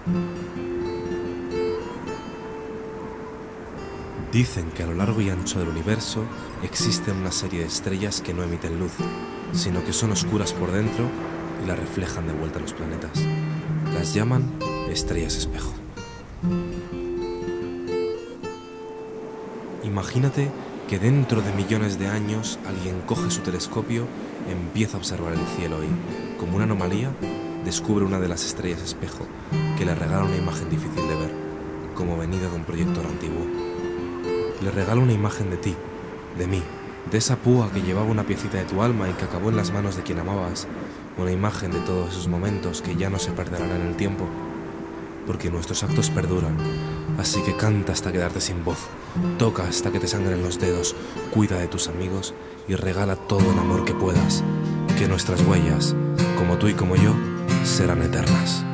Dicen que a lo largo y ancho del universo existen una serie de estrellas que no emiten luz, sino que son oscuras por dentro y la reflejan de vuelta a los planetas. Las llaman estrellas espejo. Imagínate que dentro de millones de años alguien coge su telescopio, empieza a observar el cielo y, como una anomalía, descubre una de las estrellas espejo que le regala una imagen difícil de ver, como venida de un proyector antiguo. Le regala una imagen de ti, de mí, de esa púa que llevaba una piecita de tu alma y que acabó en las manos de quien amabas, una imagen de todos esos momentos que ya no se perderán en el tiempo, porque nuestros actos perduran. Así que canta hasta quedarte sin voz, toca hasta que te sangren los dedos, cuida de tus amigos y regala todo el amor que puedas, que nuestras huellas, como tú y como yo, serán eternas.